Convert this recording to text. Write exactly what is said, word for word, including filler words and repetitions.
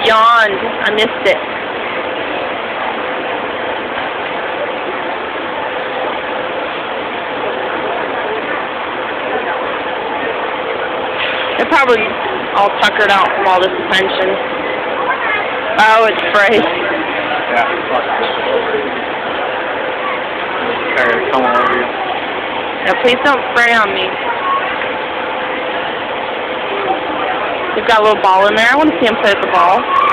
yawned. I missed it. They're probably all tuckered out from all this attention. Oh, it's sprayed. Yeah, fuck. Okay, come on over here. Now, please don't spray on me. We've got a little ball in there. I want to see him play with the ball.